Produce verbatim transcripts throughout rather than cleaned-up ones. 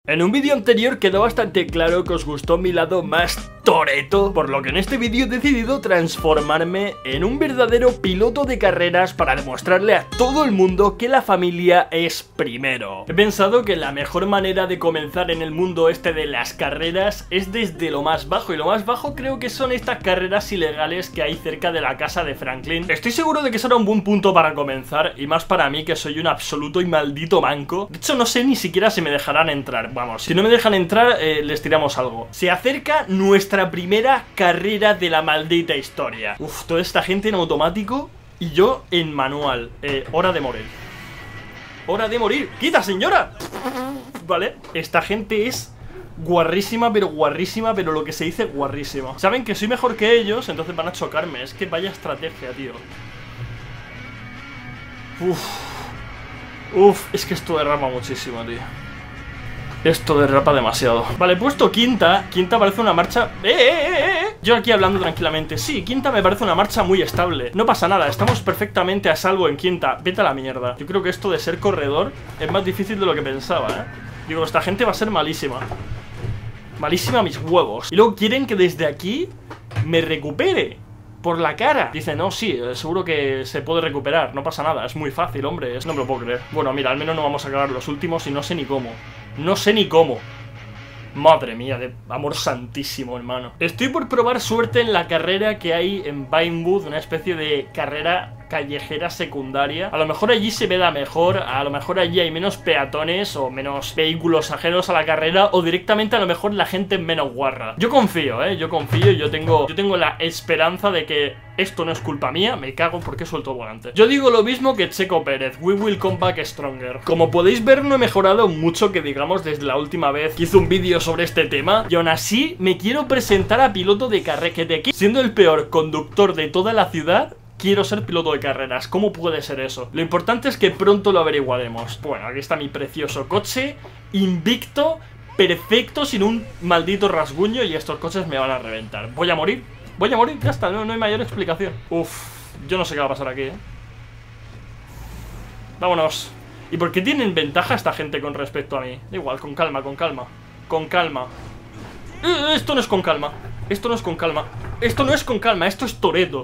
En un vídeo anterior quedó bastante claro que os gustó mi lado más toreto, por lo que en este vídeo he decidido transformarme en un verdadero piloto de carreras para demostrarle a todo el mundo que la familia es primero. He pensado que la mejor manera de comenzar en el mundo este de las carreras es desde lo más bajo, y lo más bajo creo que son estas carreras ilegales que hay cerca de la casa de Franklin. Estoy seguro de que será un buen punto para comenzar, y más para mí que soy un absoluto y maldito manco. De hecho no sé ni siquiera si me dejarán entrar. Vamos, si no me dejan entrar, eh, les tiramos algo. Se acerca nuestra primera carrera de la maldita historia. Uf, toda esta gente en automático y yo en manual. eh, Hora de morir. Hora de morir. ¡Quita, señora! Vale, esta gente es guarrísima, pero guarrísima, pero lo que se dice guarrísima. Saben que soy mejor que ellos, entonces van a chocarme. Es que vaya estrategia, tío. Uf. Uf, es que esto derrama muchísimo, tío. Esto derrapa demasiado. Vale, he puesto quinta. Quinta parece una marcha... ¡Eh, eh, eh, eh! Yo aquí hablando tranquilamente. Sí, quinta me parece una marcha muy estable. No pasa nada, estamos perfectamente a salvo en quinta. Vete a la mierda. Yo creo que esto de ser corredor es más difícil de lo que pensaba, ¿eh? Digo, esta gente va a ser malísima. Malísima mis huevos. Y luego quieren que desde aquí me recupere por la cara. Dice, no, sí, seguro que se puede recuperar. No pasa nada, es muy fácil, hombre. Es... No me lo puedo creer. Bueno, mira, al menos no vamos a acabar los últimos y no sé ni cómo. No sé ni cómo. Madre mía, de amor santísimo, hermano. Estoy por probar suerte en la carrera que hay en Vinewood, una especie de carrera callejera secundaria. A lo mejor allí se veda mejor, a lo mejor allí hay menos peatones o menos vehículos ajenos a la carrera, o directamente a lo mejor la gente es menos guarra. Yo confío, eh, yo confío, yo tengo, yo tengo la esperanza de que esto no es culpa mía. Me cago porque suelto el volante. Yo digo lo mismo que Checo Pérez, we will come back stronger. Como podéis ver, no he mejorado mucho, que digamos, desde la última vez que hice un vídeo sobre este tema, y aún así me quiero presentar a piloto de carrera. Que de aquí, siendo el peor conductor de toda la ciudad, quiero ser piloto de carreras. ¿Cómo puede ser eso? Lo importante es que pronto lo averiguaremos. Bueno, aquí está mi precioso coche, invicto, perfecto, sin un maldito rasguño, y estos coches me van a reventar. Voy a morir, voy a morir, ya está, no, no hay mayor explicación. Uf, yo no sé qué va a pasar aquí, ¿eh? Vámonos. ¿Y por qué tienen ventaja esta gente con respecto a mí? Da igual, con calma, con calma, con calma. eh, Esto no es con calma, esto no es con calma, esto no es con calma, esto es Toretto.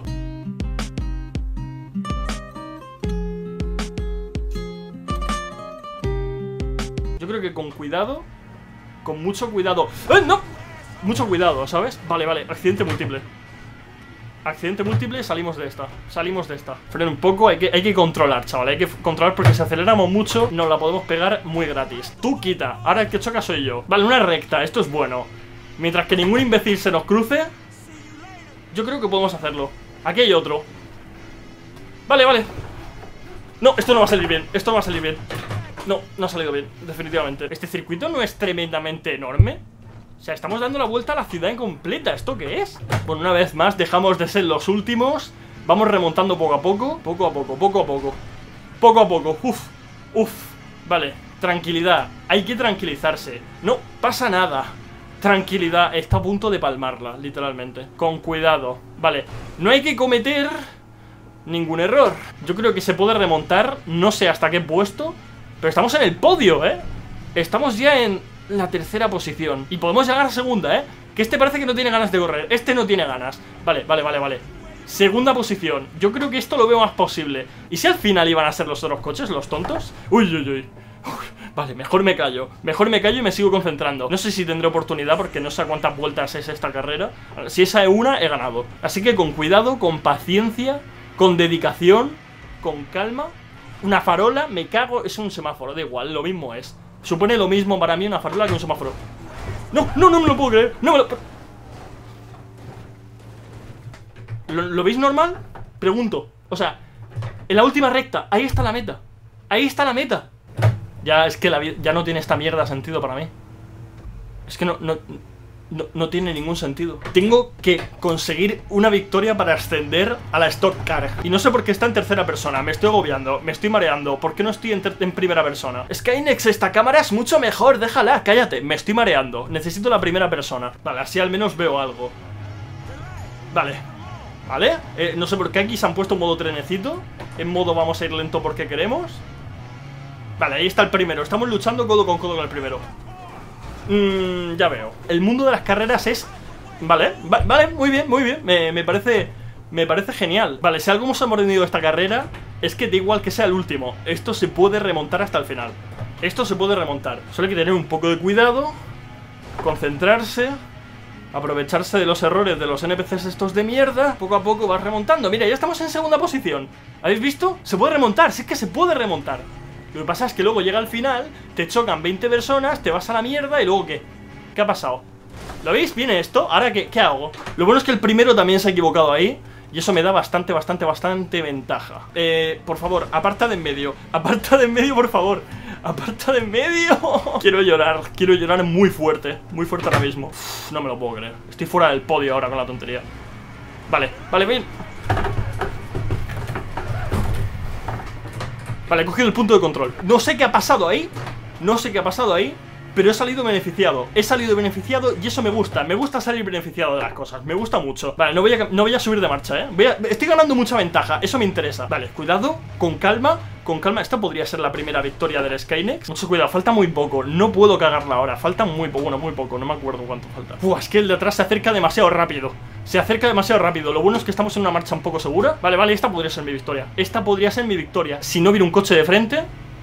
Yo creo que con cuidado, con mucho cuidado. ¡Eh, no! Mucho cuidado, ¿sabes? Vale, vale, accidente múltiple. Accidente múltiple, salimos de esta. Salimos de esta. Freno un poco, hay que, hay que controlar, chaval. Hay que controlar porque si aceleramos mucho nos la podemos pegar muy gratis. Tú quita, ahora el que choca soy yo. Vale, una recta, esto es bueno. Mientras que ningún imbécil se nos cruce, yo creo que podemos hacerlo. Aquí hay otro. Vale, vale. No, esto no va a salir bien, esto no va a salir bien. No, no ha salido bien, definitivamente. Este circuito no es tremendamente enorme. O sea, estamos dando la vuelta a la ciudad incompleta. ¿Esto qué es? Bueno, una vez más, dejamos de ser los últimos. Vamos remontando poco a poco. Poco a poco, poco a poco. Poco a poco, uf, uf. Vale, tranquilidad, hay que tranquilizarse. No pasa nada. Tranquilidad, está a punto de palmarla, literalmente. Con cuidado, vale. No hay que cometer ningún error. Yo creo que se puede remontar, no sé hasta qué puesto, pero estamos en el podio, ¿eh? Estamos ya en la tercera posición y podemos llegar a segunda, ¿eh? Que este parece que no tiene ganas de correr. Este no tiene ganas. Vale, vale, vale, vale. Segunda posición. Yo creo que esto lo veo más posible. ¿Y si al final iban a ser los otros coches, los tontos? Uy, uy, uy. Uf, vale, mejor me callo. Mejor me callo y me sigo concentrando. No sé si tendré oportunidad porque no sé a cuántas vueltas es esta carrera. Si esa es una, he ganado. Así que con cuidado, con paciencia, con dedicación, con calma. Una farola, me cago, es un semáforo, da igual, lo mismo es. Supone lo mismo para mí una farola que un semáforo. No, no, no me lo puedo creer. No me lo... ¿Lo, ¿Lo veis normal? Pregunto. O sea, en la última recta, ahí está la meta. Ahí está la meta. Ya, es que la, ya no tiene esta mierda sentido para mí. Es que no, no, no, no tiene ningún sentido. Tengo que conseguir una victoria para ascender a la Stock Car. Y no sé por qué está en tercera persona. Me estoy agobiando, me estoy mareando. ¿Por qué no estoy en, en primera persona? Skynex, esta cámara es mucho mejor. Déjala, cállate. Me estoy mareando. Necesito la primera persona. Vale, así al menos veo algo. Vale. Vale. Eh, no sé por qué aquí se han puesto en modo trenecito. En modo vamos a ir lento porque queremos. Vale, ahí está el primero. Estamos luchando codo con codo con el primero. Mmm, ya veo. El mundo de las carreras es... Vale, va vale, muy bien, muy bien. Me, me parece... Me parece genial. Vale, si algo hemos aprendido esta carrera es que da igual que sea el último, esto se puede remontar hasta el final. Esto se puede remontar. Solo hay que tener un poco de cuidado, concentrarse, aprovecharse de los errores de los N P Cs estos de mierda. Poco a poco vas remontando. Mira, ya estamos en segunda posición. ¿Habéis visto? Se puede remontar, sí que se puede remontar. Lo que pasa es que luego llega al final, te chocan veinte personas, te vas a la mierda y luego ¿qué? ¿Qué ha pasado? ¿Lo veis? Viene esto, ¿ahora qué, qué hago? Lo bueno es que el primero también se ha equivocado ahí y eso me da bastante, bastante, bastante ventaja. Eh, por favor, aparta de en medio. Aparta de en medio, por favor. Aparta de en medio. Quiero llorar, quiero llorar muy fuerte. Muy fuerte ahora mismo. Uf, no me lo puedo creer. Estoy fuera del podio ahora con la tontería. Vale, vale, bien. Vale, he cogido el punto de control. No sé qué ha pasado ahí. No sé qué ha pasado ahí, pero he salido beneficiado. He salido beneficiado y eso me gusta. Me gusta salir beneficiado de las cosas. Me gusta mucho. Vale, no voy a, no voy a subir de marcha, ¿eh? Voy a, estoy ganando mucha ventaja. Eso me interesa. Vale, cuidado, con calma. Con calma, esta podría ser la primera victoria del Skynex. Mucho cuidado, falta muy poco. No puedo cagarla ahora, falta muy poco. Bueno, muy poco, no me acuerdo cuánto falta. Uf, es que el de atrás se acerca demasiado rápido. Se acerca demasiado rápido. Lo bueno es que estamos en una marcha un poco segura. Vale, vale, esta podría ser mi victoria. Esta podría ser mi victoria. Si no viene un coche de frente.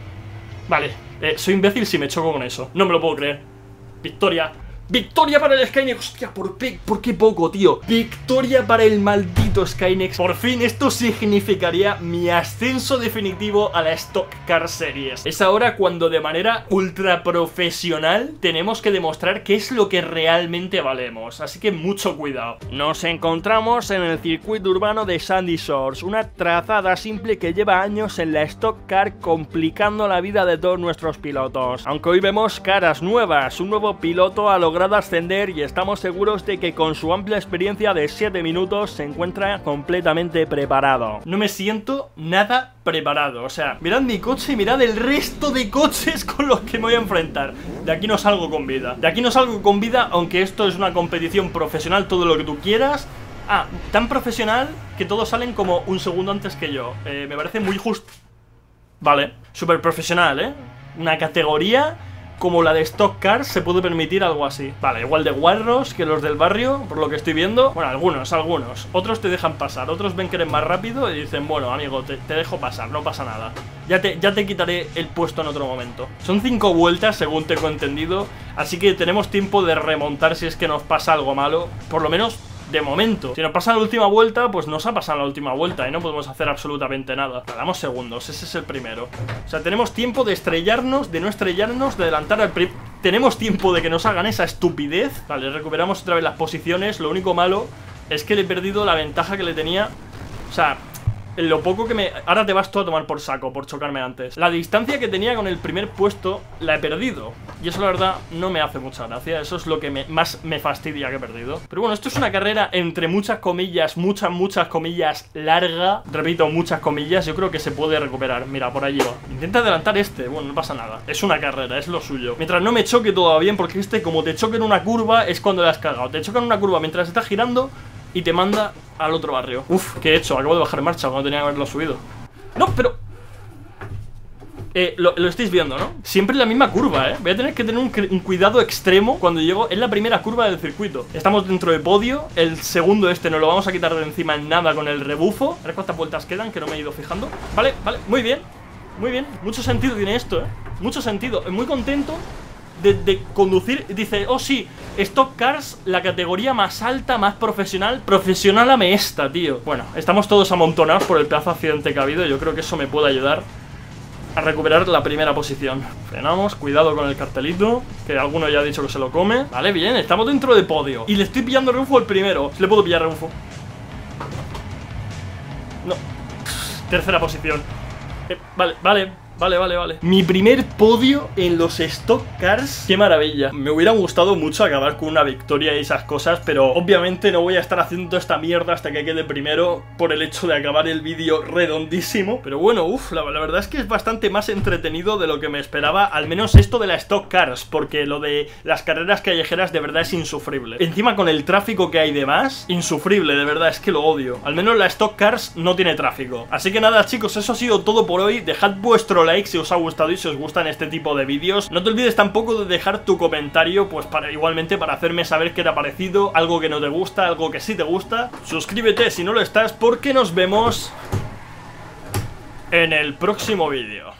Vale, eh, soy imbécil si me choco con eso. No me lo puedo creer. Victoria. Victoria para el Skynex. Hostia, ¿por, ¿por qué poco, tío? Victoria para el maldito Skynex. Por fin, esto significaría mi ascenso definitivo a la Stock Car Series. Es ahora cuando de manera ultra profesional tenemos que demostrar qué es lo que realmente valemos. Así que mucho cuidado. Nos encontramos en el circuito urbano de Sandy Shores, una trazada simple que lleva años en la Stock Car complicando la vida de todos nuestros pilotos. Aunque hoy vemos caras nuevas, un nuevo piloto ha logrado ascender y estamos seguros de que con su amplia experiencia de siete minutos se encuentra completamente preparado. No me siento nada preparado, o sea, mirad mi coche y mirad el resto de coches con los que me voy a enfrentar. De aquí no salgo con vida, de aquí no salgo con vida, aunque esto es una competición profesional, todo lo que tú quieras. Ah, tan profesional que todos salen como un segundo antes que yo. eh, Me parece muy justo. Vale, súper profesional, ¿eh? Una categoría como la de Stock Cars se puede permitir algo así. Vale, igual de guarros que los del barrio, por lo que estoy viendo. Bueno, algunos, algunos. Otros te dejan pasar, otros ven que eres más rápido y dicen, bueno, amigo, te, te dejo pasar, no pasa nada. Ya te, ya te quitaré el puesto en otro momento. Son cinco vueltas, según tengo entendido, así que tenemos tiempo de remontar si es que nos pasa algo malo. Por lo menos de momento. Si nos pasa la última vuelta, pues nos ha pasado la última vuelta y no podemos hacer absolutamente nada. Damos segundos, ese es el primero. O sea, tenemos tiempo de estrellarnos, de no estrellarnos, de adelantar al pri... Tenemos tiempo de que nos hagan esa estupidez. Vale, recuperamos otra vez las posiciones. Lo único malo es que le he perdido la ventaja que le tenía. O sea, en lo poco que me... Ahora te vas tú a tomar por saco por chocarme antes. La distancia que tenía con el primer puesto la he perdido. Y eso la verdad no me hace mucha gracia. Eso es lo que me, más me fastidia que he perdido. Pero bueno, esto es una carrera entre muchas comillas, muchas, muchas comillas larga. Repito, muchas comillas. Yo creo que se puede recuperar. Mira, por allí va. Intenta adelantar este. Bueno, no pasa nada. Es una carrera, es lo suyo. Mientras no me choque todo va bien, porque este, como te choque en una curva, es cuando le has cagado. Te choca en una curva mientras estás girando y te manda al otro barrio. Uf, ¿qué he hecho? Acabo de bajar en marcha cuando tenía que haberlo subido. No, pero... Eh, lo, lo estáis viendo, ¿no? Siempre la misma curva, ¿eh? Voy a tener que tener un, un cuidado extremo cuando llego. Es la primera curva del circuito. Estamos dentro de podio. El segundo este nos lo vamos a quitar de encima en nada con el rebufo. A ver cuántas vueltas quedan, que no me he ido fijando. Vale, vale, muy bien. Muy bien, mucho sentido tiene esto, ¿eh? Mucho sentido, muy contento de, de conducir. Dice, oh sí, Stock Cars, la categoría más alta, más profesional. Profesionálame esta, tío. Bueno, estamos todos amontonados por el pedazo de accidente que ha habido. Yo creo que eso me puede ayudar a recuperar la primera posición. Frenamos, cuidado con el cartelito, que alguno ya ha dicho que se lo come. Vale, bien, estamos dentro de podio. Y le estoy pillando rebufo al primero. ¿Le puedo pillar rebufo? No. Tercera posición. eh, Vale, vale. Vale, vale, vale. Mi primer podio en los Stock Cars. Qué maravilla. Me hubiera gustado mucho acabar con una victoria y esas cosas, pero obviamente no voy a estar haciendo esta mierda hasta que quede primero por el hecho de acabar el vídeo redondísimo. Pero bueno, uff, la, la verdad es que es bastante más entretenido de lo que me esperaba. Al menos esto de la Stock Cars, porque lo de las carreras callejeras de verdad es insufrible. Encima con el tráfico que hay de más, insufrible, de verdad, es que lo odio. Al menos la Stock Cars no tiene tráfico. Así que nada, chicos, eso ha sido todo por hoy. Dejad vuestro like like si os ha gustado y si os gustan este tipo de vídeos. No te olvides tampoco de dejar tu comentario, pues para igualmente para hacerme saber qué te ha parecido, algo que no te gusta, algo que sí te gusta. Suscríbete si no lo estás, porque nos vemos en el próximo vídeo.